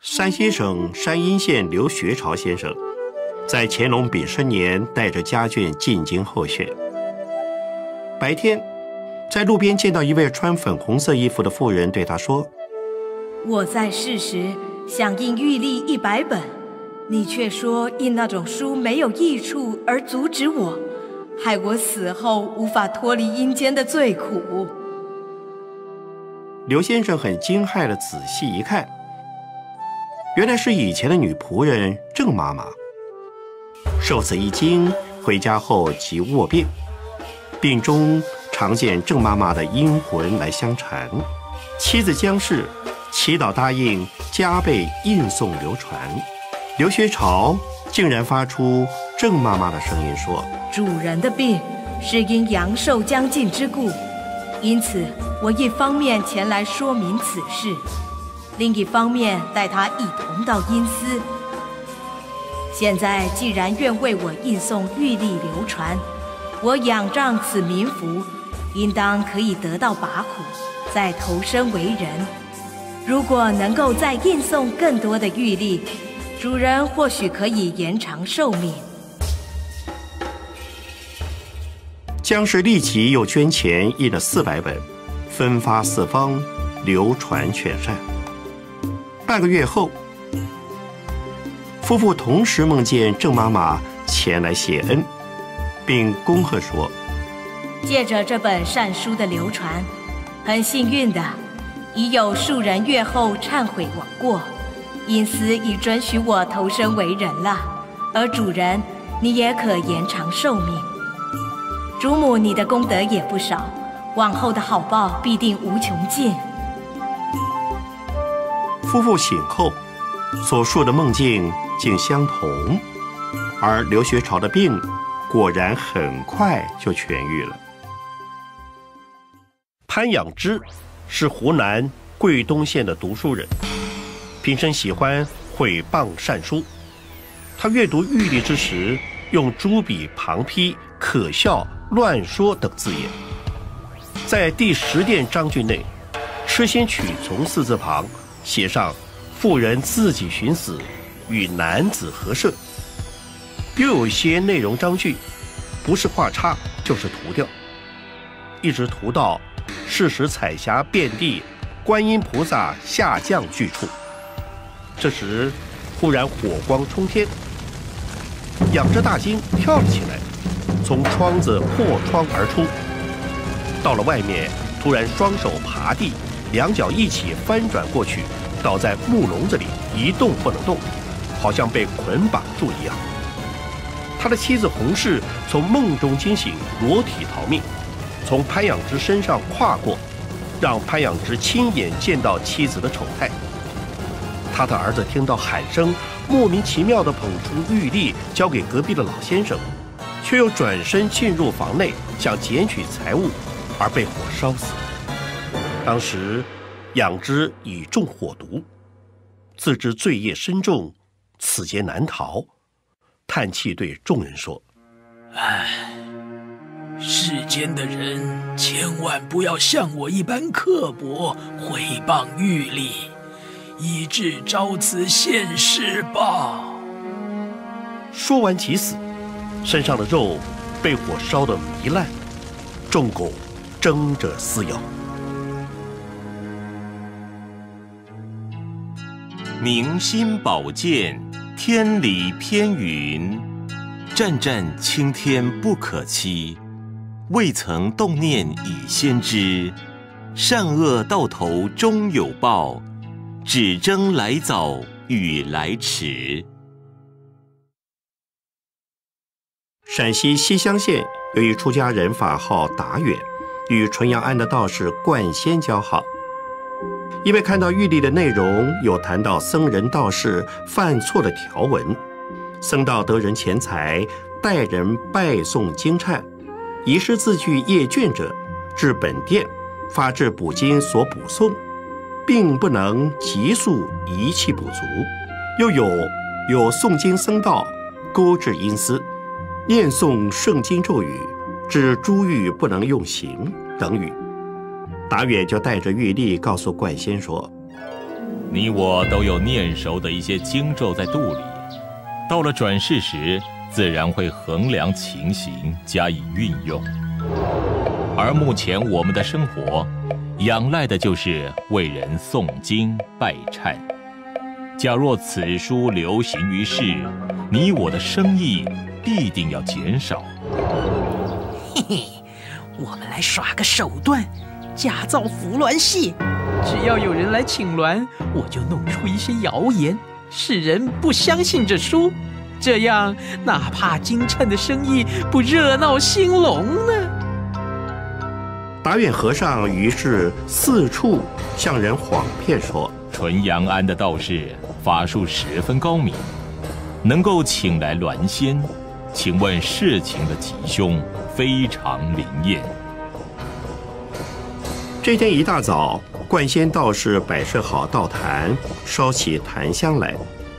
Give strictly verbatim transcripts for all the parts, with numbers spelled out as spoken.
山西省山阴县刘学潮先生，在乾隆丙申年带着家眷进京候选。白天，在路边见到一位穿粉红色衣服的妇人，对他说：“ 我在世时想印玉历一百本，你却说印那种书没有益处，而阻止我，害我死后无法脱离阴间的罪苦。” 刘先生很惊骇地仔细一看，原来是以前的女仆人郑妈妈。受此一惊，回家后即卧病，病中常见郑妈妈的阴魂来相缠。妻子江氏祈祷答应加倍印送流传。刘学潮竟然发出郑妈妈的声音说：“ 主人的病是因阳寿将尽之故，因此我一方面前来说明此事，另一方面带他一同到阴司。现在既然愿为我印送玉历流传，我仰仗此冥福，应当可以得到拔苦，再投身为人。如果能够再印送更多的玉历，主人或许可以延长寿命。” 江氏立即又捐钱印了四百本，分发四方，流传全善。半个月后，夫妇同时梦见郑妈妈前来谢恩，并恭贺说：“ 借着这本善书的流传，很幸运的，已有数人月后忏悔我过，因此已准许我投身为人了。而主人，你也可延长寿命。主母，你的功德也不少，往后的好报必定无穷尽。” 夫妇醒后，所述的梦境竟相同，而刘学潮的病果然很快就痊愈了。潘养之是湖南桂东县的读书人，平生喜欢毁谤善书。他阅读玉历之时，用朱笔旁批可笑、乱说等字眼。在第十殿章句内，痴心曲从四字旁写上妇人自己寻死，与男子合摄。又有一些内容章句不是画叉就是涂掉，一直涂到是时彩霞遍地，观音菩萨下降句处。这时忽然火光冲天，养之大惊，跳了起来，从窗子破窗而出。到了外面，突然双手爬地，两脚一起翻转过去，倒在木笼子里，一动不能动，好像被捆绑住一样。他的妻子洪氏从梦中惊醒，裸体逃命，从潘养之身上跨过，让潘养之亲眼见到妻子的丑态。他的儿子听到喊声，莫名其妙地捧出玉历交给隔壁的老先生，却又转身进入房内想捡取财物，而被火烧死。当时养之已中火毒，自知罪业深重，此劫难逃，叹气对众人说：“ 唉，世间的人千万不要像我一般刻薄，毁谤玉历，以致遭此现世报。” 说完即死，身上的肉被火烧得糜烂，众狗争着撕咬。 明心宝剑，天理偏云，战战青天不可欺。未曾动念已先知，善恶到头终有报，只争来早与来迟。 陕西西乡县有一出家人，法号达远，与纯阳庵的道士冠仙交好。因为看到玉历的内容有谈到僧人道士犯错的条文，僧道得人钱财，代人拜诵经忏，遗失字句页卷者，至本殿发至补经所补诵，并不能急速一气补足。又有有诵经僧道勾至阴司，念诵圣经咒语，致珠玉不能用刑等语。达远就带着玉历告诉冠仙说：“ 你我都有念熟的一些经咒在肚里，到了转世时，自然会衡量情形加以运用。而目前我们的生活，仰赖的就是为人诵经拜忏。假若此书流行于世，你我的生意必定要减少。 嘿嘿，我们来耍个手段，假造服鸾戏。只要有人来请鸾，我就弄出一些谣言，使人不相信这书。这样，哪怕京城的生意不热闹兴隆呢？ 达远和尚于是四处向人谎骗说， 纯阳庵的道士法术十分高明，能够请来鸾仙，请问事情的吉凶非常灵验。 这天一大早，冠仙道士摆设好道坛，烧起檀香来。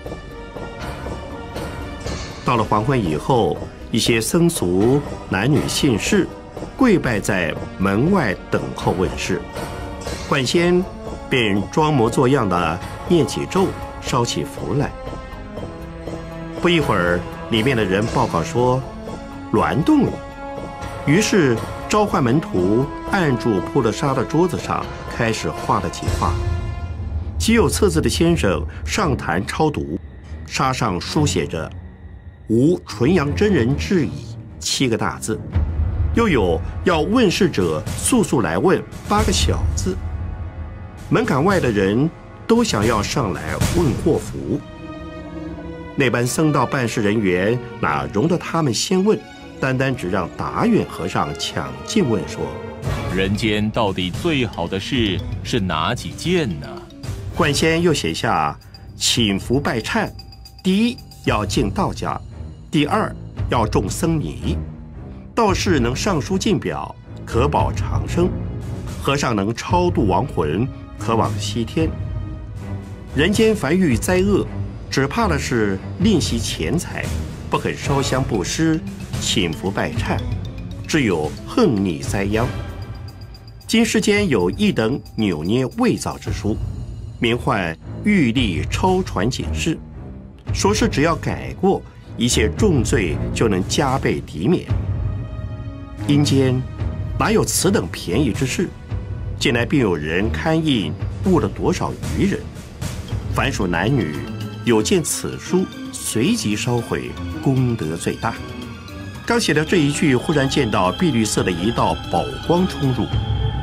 到了黄昏以后，一些僧俗、男女信士跪拜在门外等候问事。冠仙便装模作样的念起咒，烧起符来。不一会儿，里面的人报告说，鸾动了。于是召唤门徒，按住铺了沙的桌子上，开始画了几画。极有测字的先生上坛抄读，沙上书写着“无纯阳真人至矣”七个大字，又有要问事者速速来问八个小字。门槛外的人都想要上来问祸福。那班僧道办事人员哪容得他们先问，单单只让达远和尚抢进问说：“ 人间到底最好的事是哪几件呢？” 冠仙又写下请福拜忏，第一要敬道家，第二要种僧尼。道士能上书进表，可保长生；和尚能超度亡魂，可往西天。人间凡遇灾厄，只怕的是吝惜钱财，不肯烧香布施，请福拜忏，只有横逆灾殃。今世间有一等扭捏伪造之书，名唤玉历超传警示，说是只要改过，一切重罪就能加倍抵免。阴间哪有此等便宜之事？近来并有人刊印误了多少愚人。凡属男女有见此书，随即烧毁，功德最大。刚写的这一句，忽然见到碧绿色的一道宝光冲入，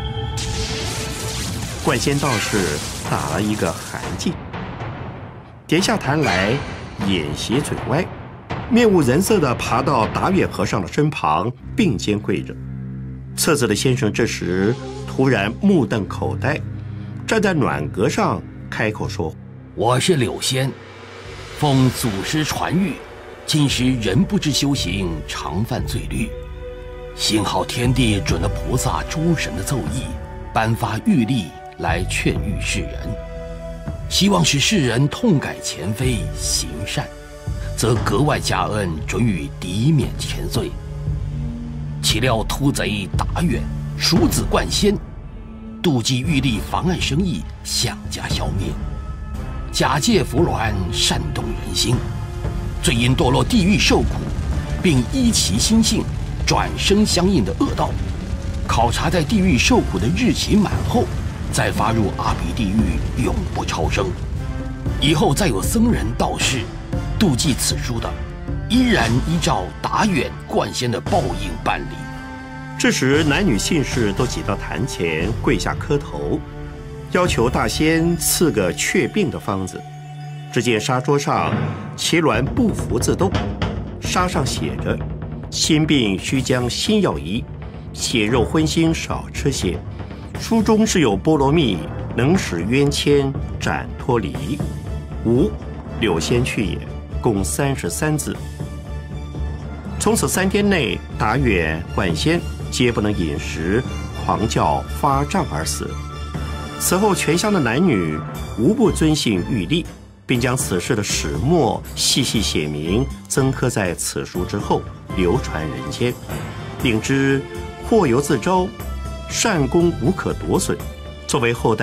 冠仙道士打了一个寒噤，跌下坛来，眼斜嘴歪，面无人色地爬到达远和尚的身旁，并肩跪着。测字的先生这时突然目瞪口呆，站在暖阁上开口说：“ 我是柳仙，奉祖师传谕，今时人不知修行，常犯罪律。幸好天帝准了菩萨诸神的奏议，颁发玉历来劝喻世人，希望使世人痛改前非，行善，则格外加恩，准予抵免前罪。岂料秃贼达远，鼠子冠仙，妒忌玉历妨碍生意，想加消灭，假借服鸾煽动人心，最因堕落地狱受苦，并依其心性转生相应的恶道。考察在地狱受苦的日期满后，再发入阿鼻地狱，永不超生。以后再有僧人道士妒忌此书的，依然依照达远冠仙的报应办理。” 这时男女信士都挤到坛前跪下磕头，要求大仙赐个却病的方子。只见沙桌上奇鸾不服自动，沙上写着：“心病须将心药医，血肉荤腥少吃些。书中是有菠萝蜜，能使冤愆斩脱离。吾柳仙去也。”共三十三字。从此三天内，达远、冠仙皆不能饮食，狂叫发胀而死。此后，全乡的男女无不遵信玉历，并将此事的始末细细写明，增刻在此书之后，流传人间，令之祸由自招，善功无可夺损，作为后代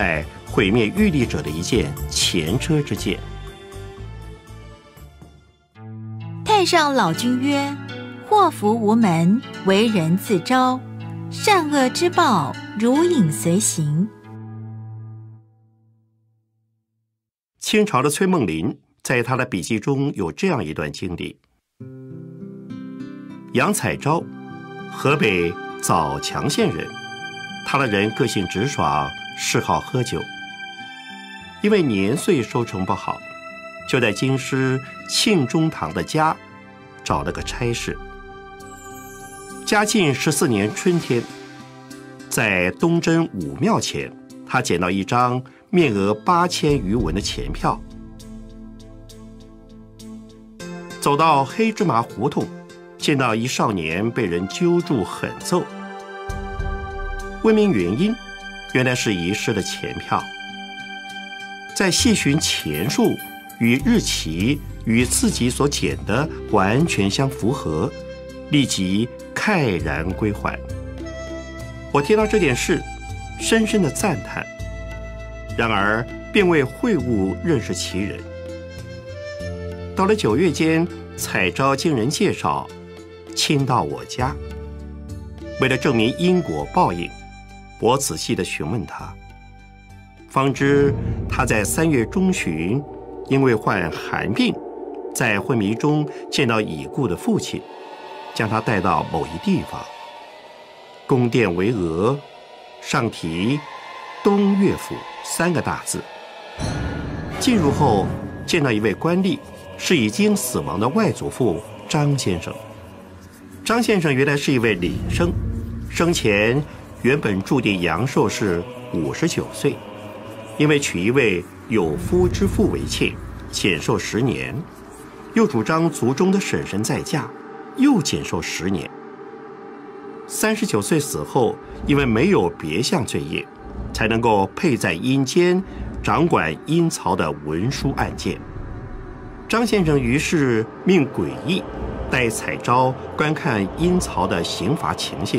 毁灭玉帝者的一件前车之鉴。 太上老君曰：祸福无门，为人自招，善恶之报，如影随形。 清朝的崔梦麟在他的笔记中有这样一段经历：杨采昭，河北枣强县人，他的人个性直爽，嗜好喝酒。因为年岁收成不好，就在京师庆中堂的家找了个差事。嘉庆十四年春天，在东真武庙前，他捡到一张面额八千余文的钱票。走到黑芝麻胡同，见到一少年被人揪住狠揍。问明原因，原来是遗失了钱票。在细寻钱数与日期与自己所捡的完全相符合，立即慨然归还。我听到这件事，深深的赞叹，然而便为会务认识其人。到了九月间，采昭经人介绍，亲到我家。为了证明因果报应，我仔细地询问他，方知他在三月中旬因为患寒病，在昏迷中见到已故的父亲，将他带到某一地方，宫殿巍峨，上题东岳府三个大字。进入后见到一位官吏，是已经死亡的外祖父张先生。张先生原来是一位领生，生前原本注定阳寿是五十九岁，因为娶一位有夫之妇为妾，减寿十年，又主张族中的婶婶再嫁，又减寿十年。三十九岁死后，因为没有别项罪业，才能够配在阴间掌管阴曹的文书案件。张先生于是命诡异带采昭观看阴曹的刑罚情形。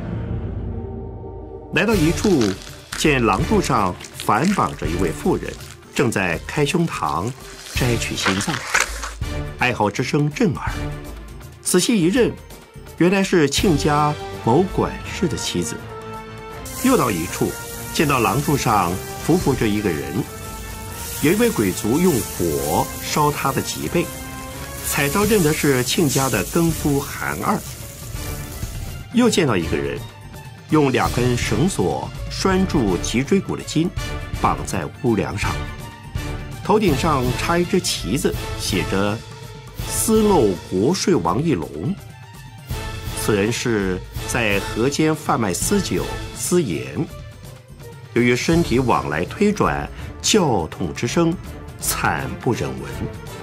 来到一处，见廊柱上反绑着一位妇人，正在开胸膛摘取心脏，哀嚎之声震耳。仔细一认，原来是庆家某管事的妻子。又到一处，见到廊柱上伏伏着一个人，有一位鬼卒用火烧他的脊背。采昭认得是庆家的更夫韩二。又见到一个人，用两根绳索拴住脊椎骨的筋，绑在屋梁上，头顶上插一只旗子，写着“私漏国税王一龙”。此人是在河间贩卖私酒、私盐，由于身体往来推转，叫痛之声惨不忍闻。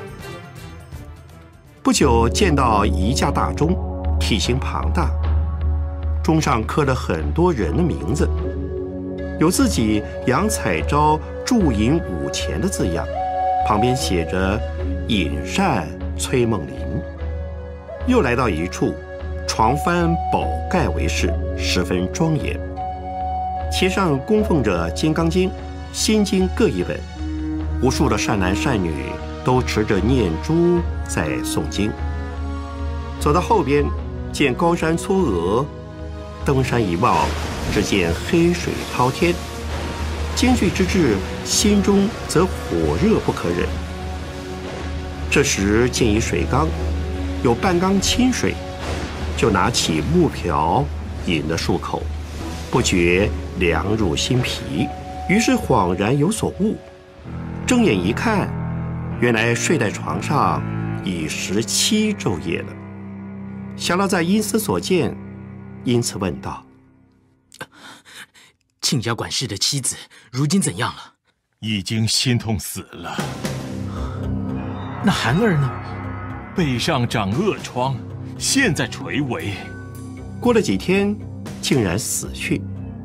不久见到一架大钟，体型庞大，钟上刻了很多人的名字，有自己杨采昭铸银五钱的字样，旁边写着尹善、崔梦麟。又来到一处，床幡宝盖为饰，十分庄严，其上供奉着《金刚经》《心经》各一本，无数的善男善女都持着念珠在诵经。走到后边，见高山嵯峨，登山一望，只见黑水滔天，惊惧之至，心中则火热不可忍。这时见一水缸，有半缸清水，就拿起木瓢饮了数口，不觉凉入心脾，于是恍然有所悟。睁眼一看，原来睡在床上已十七昼夜了。想到在阴司所见，因此问道：“ 庆家管事的妻子如今怎样了？”“ 已经心痛死了。”“ 那韩儿呢？”“ 背上长恶疮，现在垂危。” 过了几天，竟然死去。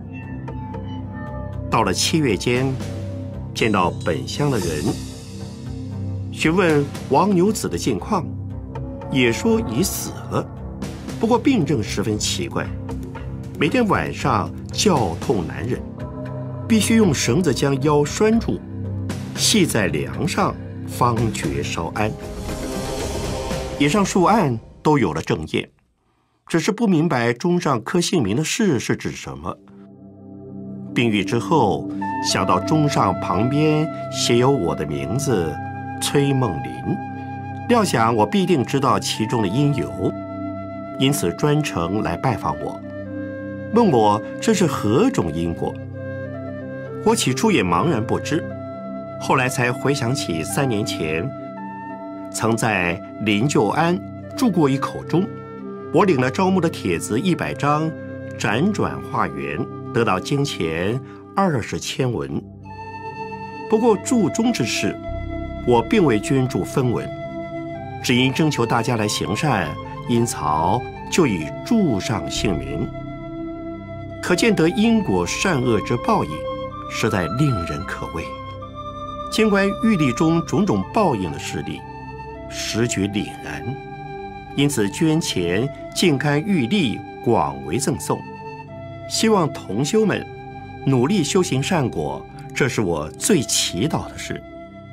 到了七月间，见到本乡的人，询问王牛子的近况，也说已死了，不过病症十分奇怪，每天晚上叫痛难忍。 必须用绳子将腰拴住，系在梁上，方觉稍安。以上数案都有了证验，只是不明白钟上刻姓名的事是指什么。病愈之后，想到钟上旁边写有我的名字崔梦林，料想我必定知道其中的因由，因此专程来拜访我，问我这是何种因果。我起初也茫然不知，后来才回想起三年前曾在林旧庵住过一口钟，我领了招募的帖子一百张，辗转化缘，得到金钱二十千文。不过铸钟之事，我并未捐助分文，只因征求大家来行善，因曹就以铸上姓名。可见得因果善恶之报应，实在令人可畏。见观玉历中种种报应的事例，实觉凛然，因此捐钱尽刊玉历，广为赠送。希望同修们努力修行善果，这是我最祈祷的事。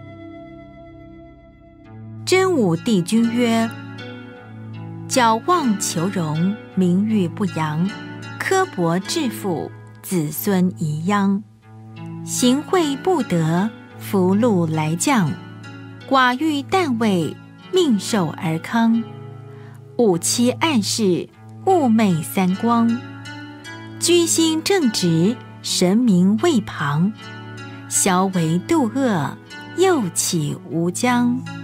真武帝君曰：矫妄求荣，名誉不扬；刻薄致富，子孙遗殃。行贿不得，福禄来降；寡欲淡味，命寿而康。五七暗示，寤寐三光。居心正直，神明位旁；消为度恶，又起无疆。